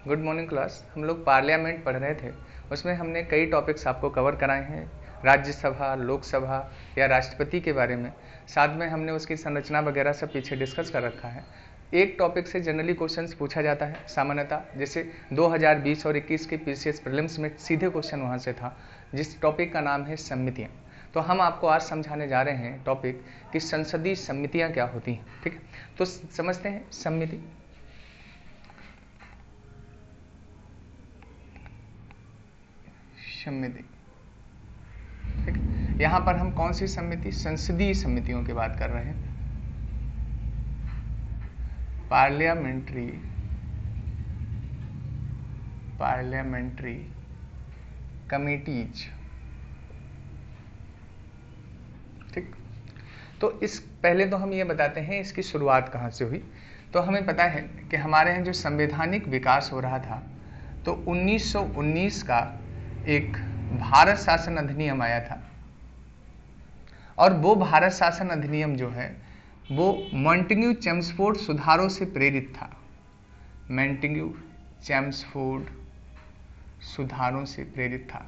Good morning class. हम लोग parliament पढ़ रहे थे, उसमें हमने कई टॉपिक्स आपको कवर कराए हैं, राज्यसभा, लोकसभा या राष्ट्रपति के बारे में। साथ में हमने उसकी संरचना वगैरह सब पीछे डिस्कस कर रखा है। एक टॉपिक से जनरली क्वेश्चंस पूछा जाता है सामान्यतः, जैसे 2020 और 21 के पीसीएस प्रीलिम्स में सीधे क्वेश्चन वहाँ से था, जिस टॉपिक का नाम है समितियाँ। तो हम आपको आज समझाने जा रहे हैं टॉपिक कि संसदीय समितियाँ क्या होती हैं। ठीक है, तो समझते हैं समिति। समिति, ठीक है, यहाँ पर हम कौन सी समिति, संसदीय समितियों की बात कर रहे हैं। Parliamentary committees. ठीक, तो इस पहले तो हम ये बताते हैं इसकी शुरुआत कहाँ से हुई। तो हमें पता है कि हमारे यहाँ जो संवैधानिक विकास हो रहा था, तो 1919 का एक भारत शासन अधिनियम आया था, और वो भारत शासन अधिनियम जो है वो मॉन्टेग्यू चेम्सफोर्ड सुधारों से प्रेरित था। मॉन्टेग्यू चेम्सफोर्ड सुधारों से प्रेरित था।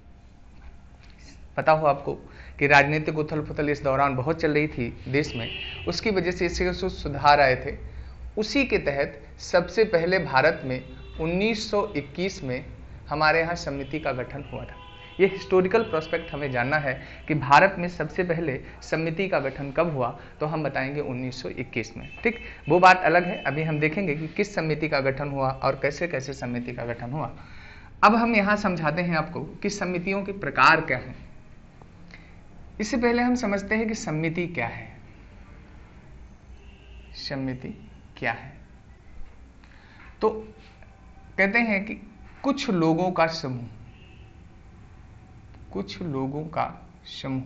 पता हो आपको कि राजनीतिक उथल पुथल इस दौरान बहुत चल रही थी देश में, उसकी वजह से इससे सुधार आए थे। उसी के तहत सबसे पहले भारत में 1921 में हमारे यहाँ समिति का गठन हुआ था। ये हिस्टोरिकल प्रोस्पेक्ट हमें जानना है कि भारत में सबसे पहले समिति का गठन कब हुआ, तो हम बताएंगे 1921 में। ठीक, वो बात अलग है, अभी हम देखेंगे कि किस समिति का गठन हुआ और कैसे कैसे समिति का गठन हुआ। अब हम यहाँ समझाते हैं आपको कि समितियों के प्रकार क्या हैं। इससे पहले हम समझते हैं कि समिति क्या है। समिति क्या है, तो कहते हैं कि कुछ लोगों का समूह, कुछ लोगों का समूह।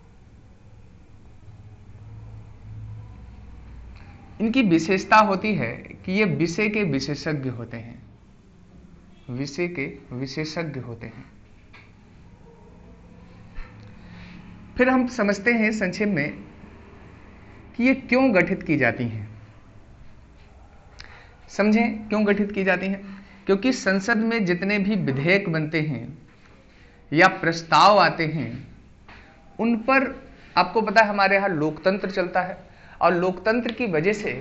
इनकी विशेषता होती है कि ये विषय के विशेषज्ञ होते हैं, विषय के विशेषज्ञ होते हैं। फिर हम समझते हैं संक्षेप में कि ये क्यों गठित की जाती हैं। समझें क्यों गठित की जाती हैं। क्योंकि संसद में जितने भी विधेयक बनते हैं या प्रस्ताव आते हैं, उन पर आपको पता है हमारे यहाँ लोकतंत्र चलता है, और लोकतंत्र की वजह से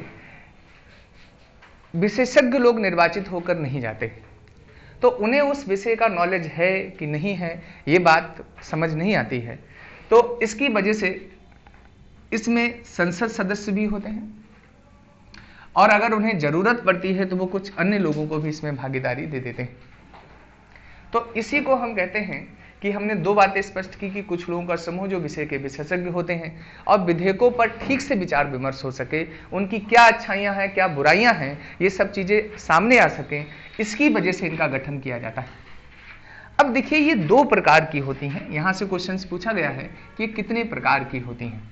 विशेषज्ञ लोग निर्वाचित होकर नहीं जाते, तो उन्हें उस विषय का नॉलेज है कि नहीं है ये बात समझ नहीं आती है। तो इसकी वजह से इसमें संसद सदस्य भी होते हैं, और अगर उन्हें जरूरत पड़ती है तो वो कुछ अन्य लोगों को भी इसमें भागीदारी दे देते हैं। तो इसी को हम कहते हैं कि हमने दो बातें स्पष्ट की कि कुछ लोगों का समूह जो विषय के विशेषज्ञ होते हैं, और विधेयकों पर ठीक से विचार विमर्श हो सके, उनकी क्या अच्छाइयां हैं क्या बुराइयां हैं ये सब चीजें सामने आ सकें, इसकी वजह से इनका गठन किया जाता है। अब देखिए ये दो प्रकार की होती हैं। यहां से क्वेश्चन पूछा गया है कि कितने प्रकार की होती हैं।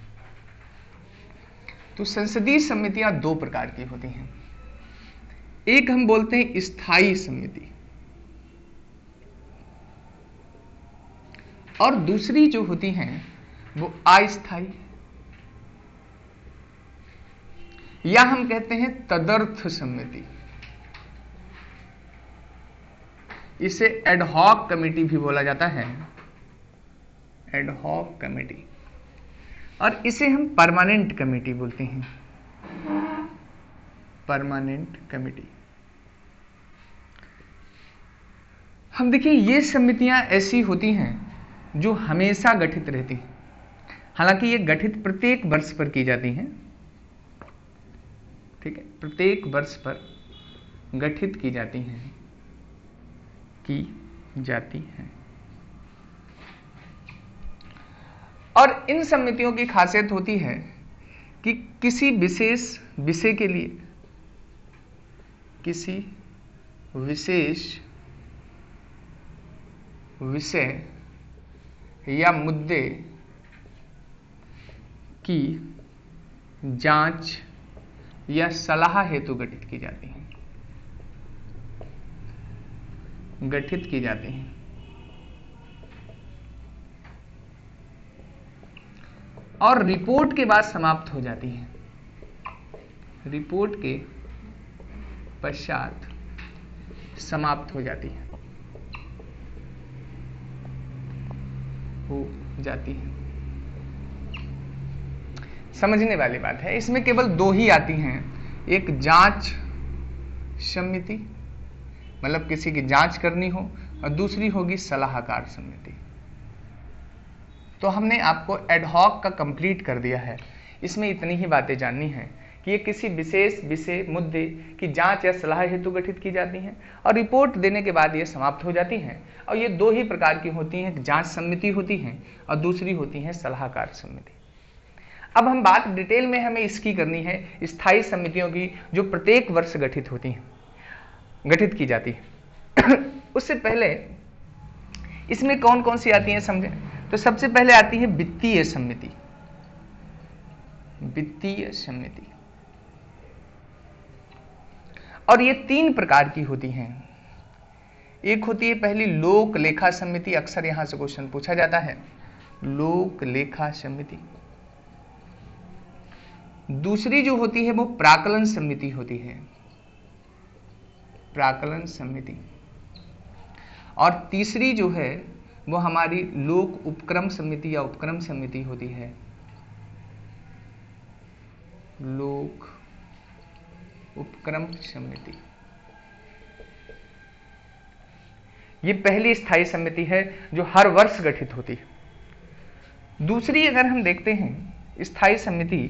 तो संसदीय समितियां दो प्रकार की होती हैं। एक हम बोलते हैं स्थायी समिति, और दूसरी जो होती हैं वो अस्थायी, या हम कहते हैं तदर्थ समिति। इसे एडहॉक कमेटी भी बोला जाता है, एडहॉक कमेटी, और इसे हम परमानेंट कमेटी बोलते हैं, परमानेंट कमेटी। हम देखिए ये समितियां ऐसी होती हैं जो हमेशा गठित रहती हैं। हालांकि ये गठित प्रत्येक वर्ष पर की जाती हैं, ठीक है, प्रत्येक वर्ष पर गठित की जाती हैं, और इन समितियों की खासियत होती है कि किसी विशेष विषय के लिए, किसी विशेष विषय या मुद्दे की जांच या सलाह हेतु गठित की जाती हैं, गठित की जाती हैं। और रिपोर्ट के बाद समाप्त हो जाती हैं। रिपोर्ट के पश्चात समाप्त हो जाती है, हो जाती है। समझने वाली बात है, इसमें केवल दो ही आती हैं, एक जांच समिति, मतलब किसी की जांच करनी हो, और दूसरी होगी सलाहकार समिति। तो हमने आपको एडहॉक का कंप्लीट कर दिया है। इसमें इतनी ही बातें जाननी है कि ये किसी विशेष विषय मुद्दे की जांच या सलाह हेतु गठित की जाती हैं और रिपोर्ट देने के बाद ये समाप्त हो जाती हैं। और ये दो ही प्रकार की होती हैं, जांच समिति होती हैं और दूसरी होती है सलाहकार समिति। अब हम बात डिटेल में हमें इसकी करनी है, स्थायी समितियों की, जो प्रत्येक वर्ष गठित होती हैं, गठित की जाती है। उससे पहले इसमें कौन कौन सी आती हैं समझें। तो सबसे पहले आती है वित्तीय समिति। वित्तीय समिति, और ये तीन प्रकार की होती हैं। एक होती है पहली लोक लेखा समिति, अक्सर यहां से क्वेश्चन पूछा जाता है, लोक लेखा समिति। दूसरी जो होती है वो प्राकलन समिति होती है, प्राकलन समिति। और तीसरी जो है वो हमारी लोक उपक्रम समिति या उपक्रम समिति होती है, लोक उपक्रम समिति। ये पहली स्थायी समिति है जो हर वर्ष गठित होती है। दूसरी अगर हम देखते हैं स्थायी समिति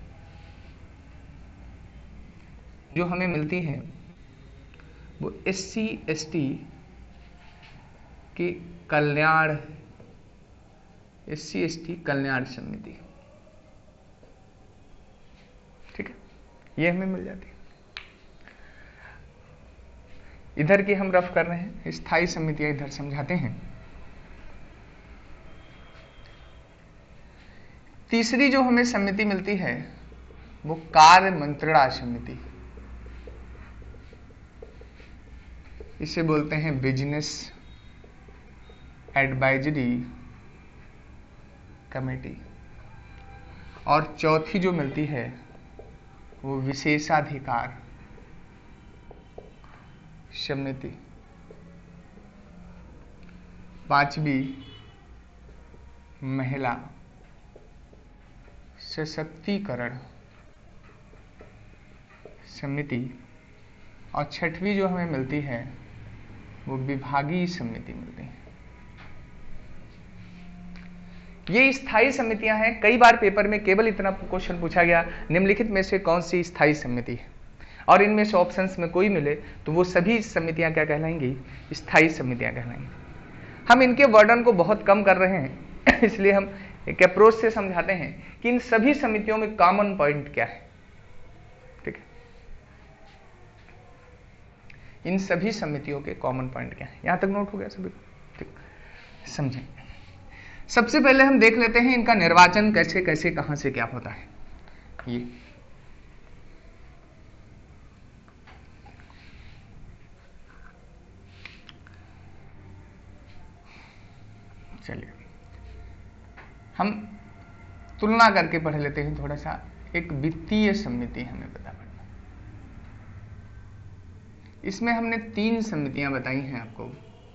जो हमें मिलती है वो SC/ST के कल्याण, SC/ST कल्याण समिति, ठीक है, ये हमें मिल जाती है। इधर की हम रफ कर रहे हैं, स्थायी समितियां इधर समझाते हैं। तीसरी जो हमें समिति मिलती है वो कार्य मंत्रणा समिति, इसे बोलते हैं बिजनेस एडवाइजरी कमेटी। और चौथी जो मिलती है वो विशेषाधिकार समिति। पांचवी महिला सशक्तिकरण समिति। और छठवीं जो हमें मिलती है वो विभागीय समिति मिलती है। ये स्थायी समितियां हैं। कई बार पेपर में केवल इतना क्वेश्चन पूछा गया, निम्नलिखित में से कौन सी स्थायी समिति है, और इनमें से ऑप्शंस में कोई मिले तो वो सभी समितियां क्या कहलाएंगी, स्थायी समितियां कहलाएंगी। हम इनके वर्णन को बहुत कम कर रहे हैं इसलिए हम एक अप्रोच से समझाते हैं कि इन सभी समितियों में कॉमन पॉइंट क्या है, ठीक है। इन सभी समितियों के कॉमन पॉइंट क्या है, यहां तक नोट हो गया सभी, ठीक, समझें। सबसे पहले हम देख लेते हैं इनका निर्वाचन कैसे कैसे कहां से क्या होता है। ये चलिए हम तुलना करके पढ़ लेते हैं थोड़ा सा। एक वित्तीय समिति हमें पता पड़ना, इसमें हमने 3 समितियां बताई हैं आपको।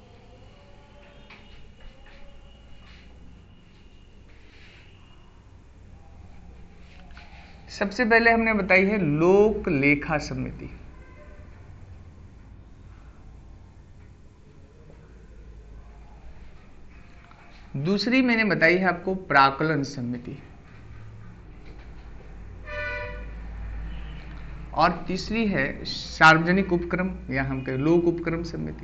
सबसे पहले हमने बताई है लोक लेखा समिति, दूसरी मैंने बताई है आपको प्राकलन समिति, और तीसरी है सार्वजनिक उपक्रम या हम कहें लोक उपक्रम समिति।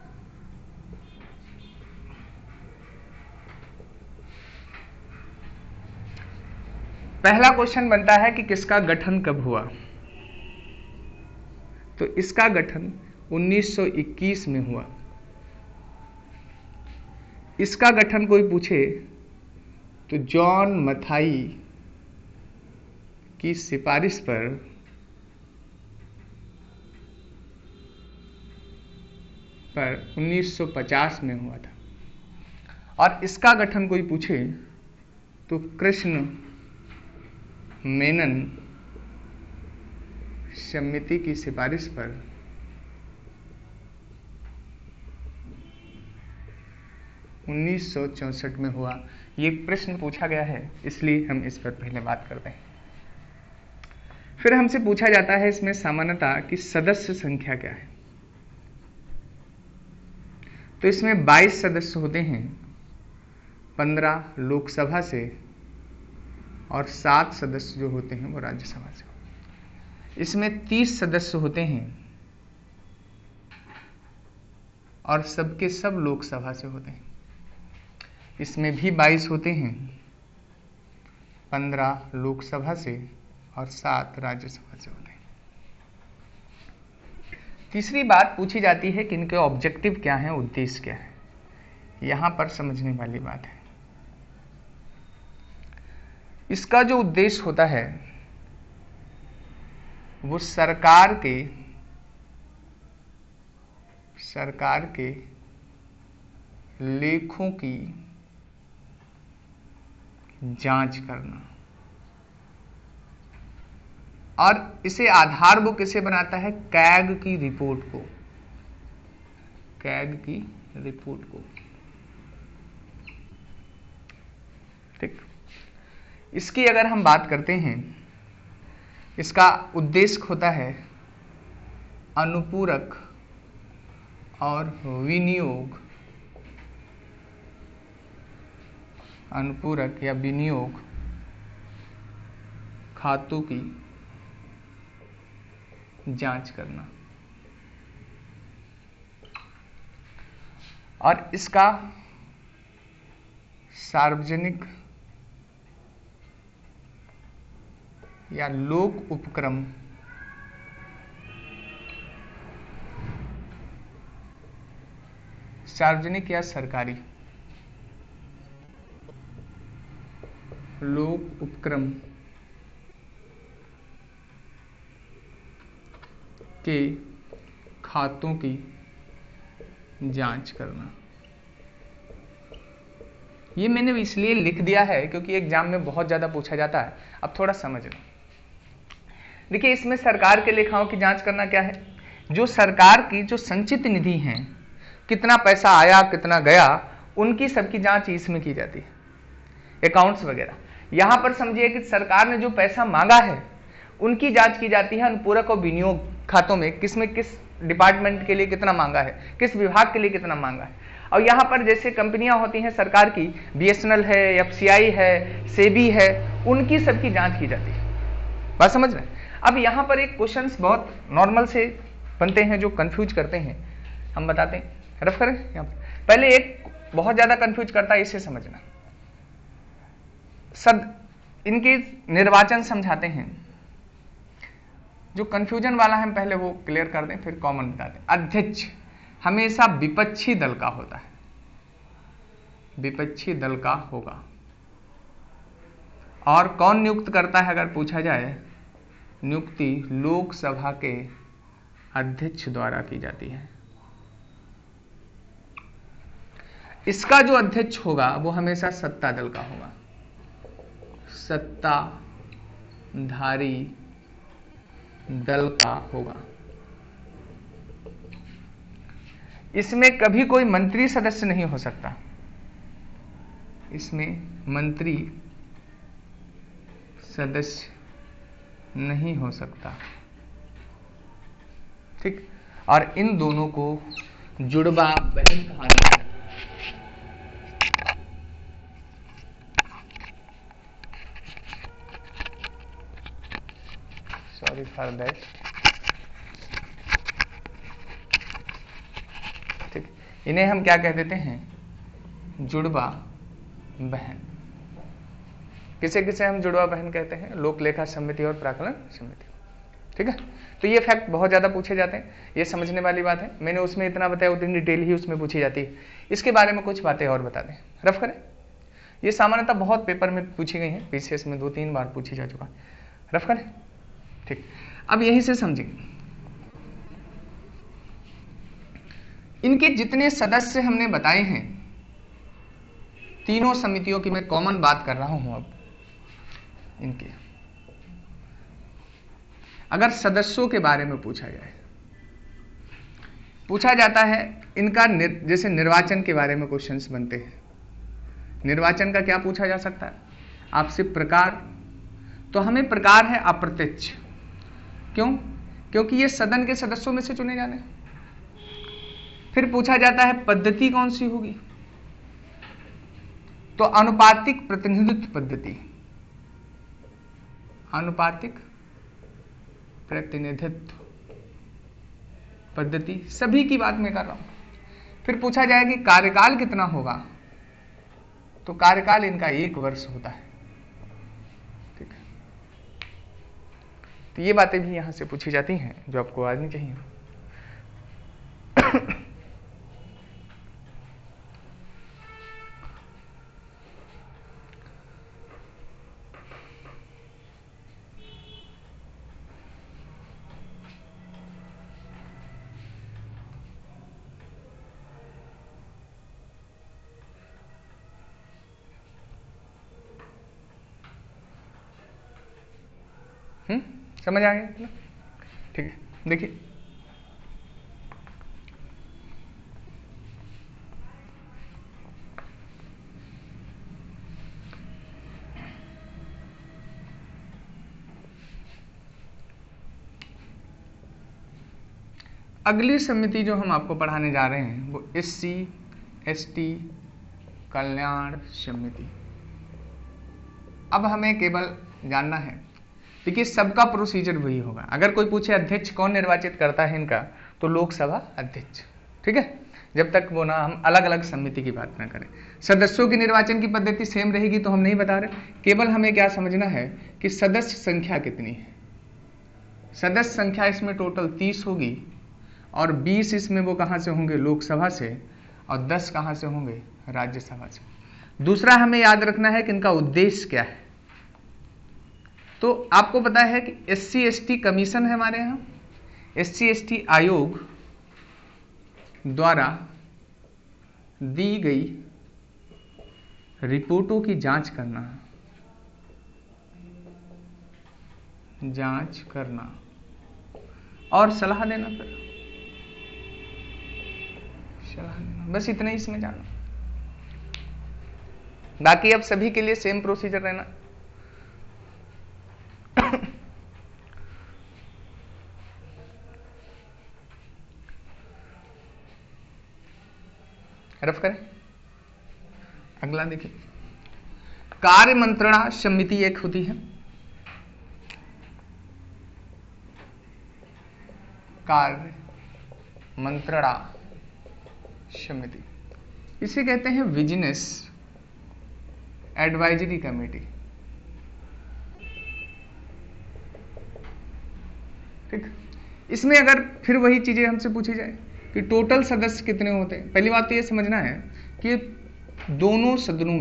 पहला क्वेश्चन बनता है कि किसका गठन कब हुआ, तो इसका गठन 1921 में हुआ। इसका गठन कोई पूछे तो जॉन मथाई की सिफारिश पर पर 1950 में हुआ था। और इसका गठन कोई पूछे तो कृष्ण मेनन समिति की सिफारिश पर 1964 में हुआ। ये प्रश्न पूछा गया है, इसलिए हम इस पर पहले बात करते हैं। फिर हमसे पूछा जाता है इसमें सामान्यतः कि सदस्य संख्या क्या है। तो इसमें 22 सदस्य होते हैं, 15 लोकसभा से और 7 सदस्य जो होते हैं वो राज्यसभा से। इसमें 30 सदस्य होते हैं और सबके सब लोकसभा से होते हैं। इसमें भी 22 होते हैं, 15 लोकसभा से और 7 राज्यसभा से होते हैं। तीसरी बात पूछी जाती है कि इनके ऑब्जेक्टिव क्या हैं, उद्देश्य क्या है। यहां पर समझने वाली बात है। इसका जो उद्देश्य होता है वो सरकार के लेखों की जांच करना, और इसे आधार वो किसे बनाता है, कैग की रिपोर्ट को, कैग की रिपोर्ट को। ठीक, इसकी अगर हम बात करते हैं, इसका उद्देश्य होता है अनुपूरक और विनियोग, अनुपूरक या विनियोग खातों की जांच करना, और इसका सार्वजनिक या लोक उपक्रम सार्वजनिक या सरकारी लोक उपक्रम के खातों की जांच करना। ये मैंने इसलिए लिख दिया है क्योंकि एग्जाम में बहुत ज्यादा पूछा जाता है। अब थोड़ा समझ लो। देखिए, इसमें सरकार के लेखाओं की जांच करना क्या है, जो सरकार की जो संचित निधि हैं, कितना पैसा आया कितना गया, उनकी सबकी जांच इसमें की जाती है, अकाउंट्स वगैरह। यहां पर समझिए कि सरकार ने जो पैसा मांगा है उनकी जांच की जाती है अनुपूरक और विनियोग खातों में, किसमें किस डिपार्टमेंट के लिए कितना मांगा है, किस विभाग के लिए कितना मांगा है। और यहां पर जैसे कंपनियां होती हैं सरकार की, BSNL है, FCI है, सेबी है, उनकी सबकी जांच की जाती है। बात समझ रहे हैं। अब यहां पर एक क्वेश्चंस बहुत नॉर्मल से बनते हैं जो कंफ्यूज करते हैं, हम बताते हैं, रफ करें यहां पर। पहले एक बहुत ज्यादा कंफ्यूज करता है, इसे समझना। इनके निर्वाचन समझाते हैं, जो कंफ्यूजन वाला है हम पहले वो क्लियर कर दें, फिर कॉमन बता दें। अध्यक्ष हमेशा विपक्षी दल का होता है, विपक्षी दल का होगा। और कौन नियुक्त करता है अगर पूछा जाए, नियुक्ति लोकसभा के अध्यक्ष द्वारा की जाती है। इसका जो अध्यक्ष होगा वो हमेशा सत्ता दल का होगा, सत्ताधारी दल का होगा। इसमें कभी कोई मंत्री सदस्य नहीं हो सकता, इसमें मंत्री सदस्य नहीं हो सकता। ठीक, और इन दोनों को जुड़वा बहन कहा जाता है। Sorry for that. ठीक, इन्हें हम क्या कह देते हैं, जुड़वा बहन। किसे किसे हम जुड़वा बहन कहते हैं, लोक लेखा समिति और प्राकलन समिति। ठीक है, तो ये फैक्ट बहुत ज्यादा पूछे जाते हैं, ये समझने वाली बात है। मैंने उसमें इतना बताया, उतनी डिटेल ही उसमें पूछी जाती है। इसके बारे में कुछ बातें और बता दें, रफ करें। ये सामान्यतः बहुत पेपर में पूछी गई हैं, PCS में 2-3 बार पूछी जा चुका, रफ करें। ठीक, अब यहीं से समझेंगे, इनके जितने सदस्य हमने बताए हैं, तीनों समितियों की मैं कॉमन बात कर रहा हूं। अब इनके अगर सदस्यों के बारे में पूछा जाए, पूछा जाता है इनका जैसे निर्वाचन के बारे में क्वेश्चंस बनते हैं। निर्वाचन का क्या पूछा जा सकता है आपसे? प्रकार। तो हमें प्रकार है अप्रत्यक्ष। क्यों? क्योंकि ये सदन के सदस्यों में से चुने जाने। फिर पूछा जाता है पद्धति कौन सी होगी? तो अनुपातिक प्रतिनिधित्व पद्धति। अनुपातिक प्रतिनिधित्व पद्धति, सभी की बात मैं कर रहा हूं। फिर पूछा जाए कि कार्यकाल कितना होगा? तो कार्यकाल इनका 1 वर्ष होता है। ठीक है, तो ये बातें भी यहां से पूछी जाती हैं जो आपको आनी चाहिए। समझ आ गया? ठीक है, देखिए अगली समिति जो हम आपको पढ़ाने जा रहे हैं वो SC ST कल्याण समिति। अब हमें केवल जानना है, देखिए सबका प्रोसीजर वही होगा। अगर कोई पूछे अध्यक्ष कौन निर्वाचित करता है इनका, तो लोकसभा अध्यक्ष। ठीक है, जब तक वो ना हम अलग अलग समिति की बात ना करें। सदस्यों की निर्वाचन की पद्धति सेम रहेगी तो हम नहीं बता रहे, केवल हमें क्या समझना है कि सदस्य संख्या कितनी है। सदस्य संख्या इसमें टोटल 30 होगी और 20 इसमें वो कहाँ से होंगे? लोकसभा से, और 10 कहाँ से होंगे? राज्यसभा से। दूसरा हमें याद रखना है कि इनका उद्देश्य क्या है। तो आपको पता है कि SC ST कमीशन है हमारे यहाँ, SC ST आयोग द्वारा दी गई रिपोर्टों की जांच करना और सलाह देना। फिर सलाह देना, बस इतना ही इसमें जानना। बाकी अब सभी के लिए सेम प्रोसीजर रहना। रफ करें। अगला देखिए, कार्य मंत्रणा समिति एक होती है। कार्य मंत्रणा समिति, इसे कहते हैं बिजनेस एडवाइजरी कमेटी। ठीक, इसमें अगर फिर वही चीजें हमसे पूछी जाए कि टोटल सदस्य कितने होते हैं, पहली बात तो ये समझना है कि दोनों सदनों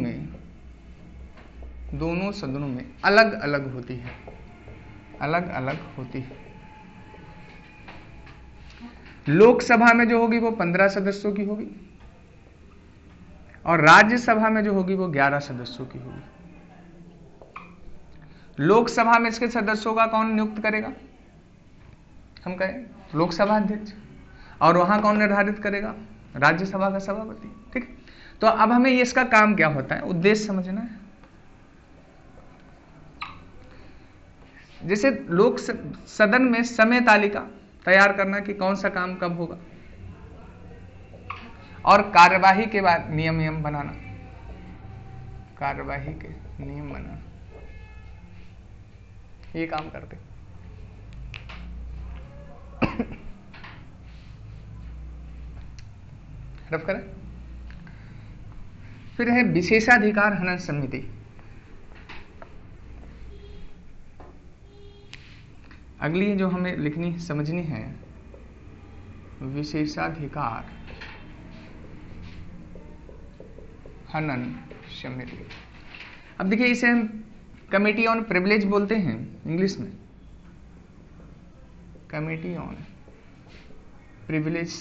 में अलग अलग होती है, अलग अलग होती है। लोकसभा में जो होगी वो 15 सदस्यों की होगी और राज्यसभा में जो होगी वो 11 सदस्यों की होगी। लोकसभा में इसके सदस्यों का कौन नियुक्त करेगा? हम कहें लोकसभा अध्यक्ष। और वहां कौन निर्धारित करेगा? राज्यसभा का सभापति। ठीक, तो अब हमें ये इसका काम क्या होता है, उद्देश्य समझना है। जैसे लोक सदन में समय तालिका तैयार करना कि कौन सा काम कब होगा, और कार्यवाही के बाद नियम बनाना, कार्यवाही के नियम बनाना, ये काम करते। रफ करें। फिर है विशेषाधिकार हनन समिति। अगली जो हमें लिखनी समझनी है, विशेषाधिकार हनन समिति। अब देखिए इसे हम कमेटी ऑन प्रिविलेज बोलते हैं इंग्लिश में, कमेटी ऑन प्रिविलेज।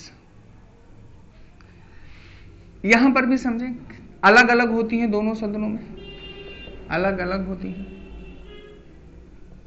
यहां पर भी समझें, अलग अलग होती हैं दोनों सदनों में, अलग अलग होती हैं।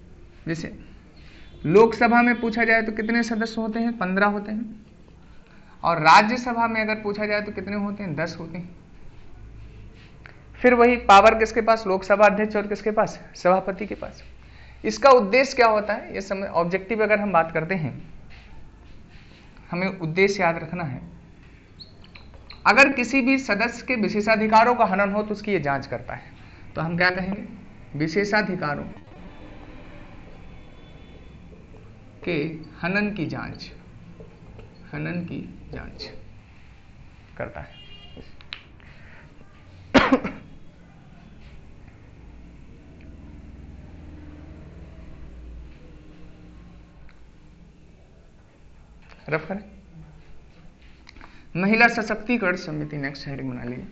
जैसे लोकसभा में पूछा जाए तो कितने सदस्य होते हैं? 15 होते हैं। और राज्यसभा में अगर पूछा जाए तो कितने होते हैं? 10 होते हैं। फिर वही पावर किसके पास? लोकसभा अध्यक्ष और किसके पास? सभापति के पास। इसका उद्देश्य क्या होता है? ये समय ऑब्जेक्टिव अगर हम बात करते हैं, हमें उद्देश्य याद रखना है। अगर किसी भी सदस्य के विशेषाधिकारों का हनन हो तो उसकी ये जांच करता है। तो हम क्या कहेंगे? विशेषाधिकारों के हनन की जांच करता है। रफ करें। महिला सशक्तिकरण समिति, नेक्स्ट हेडिंग बना लीजिए।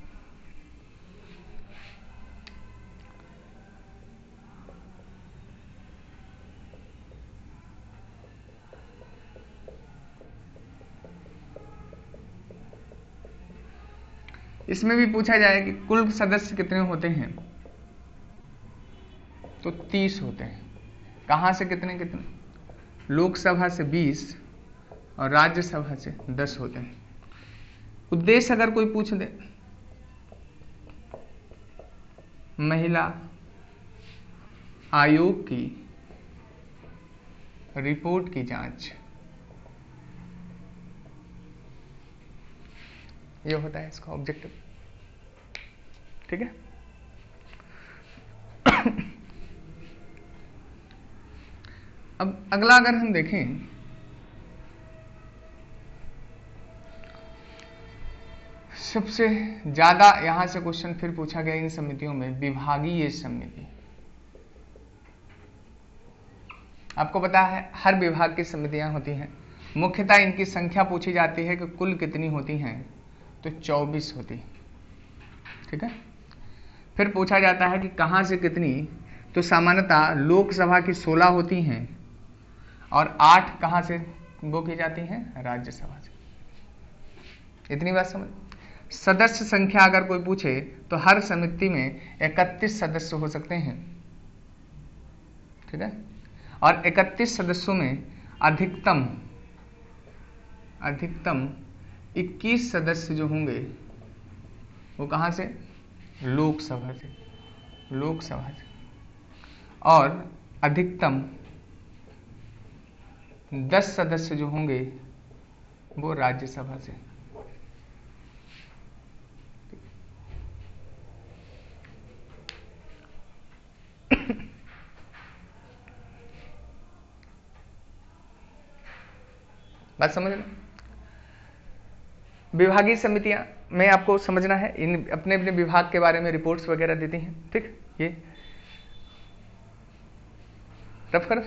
इसमें भी पूछा जाए कि कुल सदस्य कितने होते हैं, तो 30 होते हैं। कहां से कितने कितने? लोकसभा से 20 और राज्यसभा से 10 होते हैं। उद्देश्य अगर कोई पूछ दे, महिला आयोग की रिपोर्ट की जांच, ये होता है इसका ऑब्जेक्टिव। ठीक है। अब अगला अगर हम देखें, सबसे ज्यादा यहां से क्वेश्चन फिर पूछा गया इन समितियों में, विभागीय समिति। आपको पता है हर विभाग की समितियां होती हैं। मुख्यतः इनकी संख्या पूछी जाती है कि कुल कितनी होती हैं, तो 24 होती। ठीक है। फिर पूछा जाता है कि कहां से कितनी, तो सामान्यतः लोकसभा की 16 होती हैं और 8 कहां से वो की जाती हैं? राज्यसभा से। इतनी बात समझ। सदस्य संख्या अगर कोई पूछे तो हर समिति में 31 सदस्य हो सकते हैं। ठीक है। और 31 सदस्यों में अधिकतम 21 सदस्य जो होंगे वो कहां से? लोकसभा से। और अधिकतम 10 सदस्य जो होंगे वो राज्यसभा से। बात समझ लो। विभागीय समितियां में आपको समझना है, इन अपने अपने विभाग के बारे में रिपोर्ट्स वगैरह देती हैं। ठीक, ये रफ कर।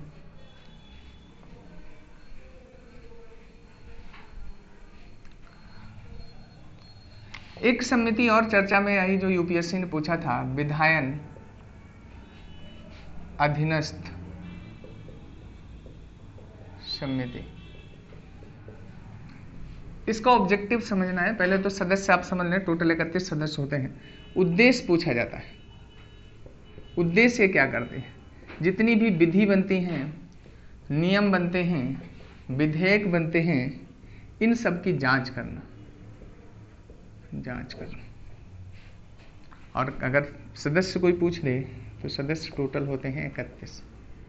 एक समिति और चर्चा में आई जो यूपीएससी ने पूछा था, विधायन अधीनस्थ समिति। इसका ऑब्जेक्टिव समझना है। पहले तो सदस्य आप समझ लें, टोटल 31 सदस्य होते हैं। उद्देश्य पूछा जाता है, उद्देश्य क्या करते हैं? जितनी भी विधि बनती हैं, नियम बनते हैं, विधेयक बनते हैं, इन सब की जांच करना। और अगर सदस्य कोई पूछ ले तो सदस्य टोटल होते हैं 31।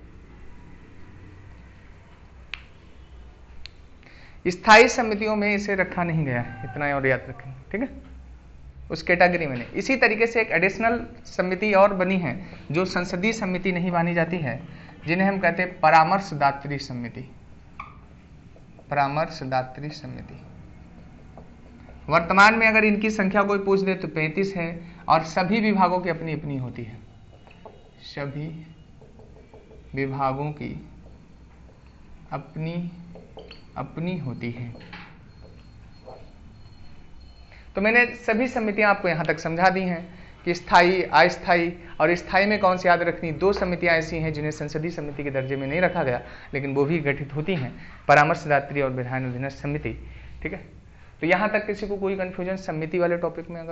स्थायी समितियों में इसे रखा नहीं गया, इतना और याद रखें। ठीक है, उस कैटेगरी में नहीं। इसी तरीके से एक एडिशनल समिति और बनी है जो संसदीय समिति नहीं मानी जाती है, जिन्हें हम कहते हैं परामर्शदात्री समिति। परामर्शदात्री समिति वर्तमान में अगर इनकी संख्या कोई पूछ दे तो 35 है और सभी विभागों की अपनी अपनी होती है। सभी विभागों की अपनी अपनी होती है। तो मैंने सभी समितियां आपको यहां तक समझा दी हैं कि स्थायी, अस्थायी। और स्थायी में कौन सी याद रखनी? 2 समितियां ऐसी हैं जिन्हें संसदीय समिति के दर्जे में नहीं रखा गया, लेकिन वो भी गठित होती हैं, परामर्शदात्री और विधायन अधीनस्थ समिति। ठीक है। तो यहां तक किसी को कोई कंफ्यूजन समिति वाले टॉपिक में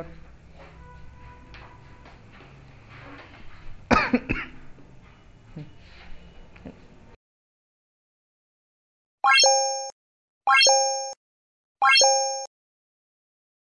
अगर है।